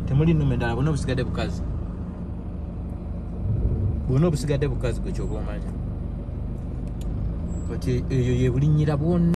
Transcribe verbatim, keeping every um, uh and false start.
temuli nnume ddala bwonna obusigadde bukazi bwonna obusigadde bukazi gwe kyoba omanya kati eyo ye bulinnyira bwonna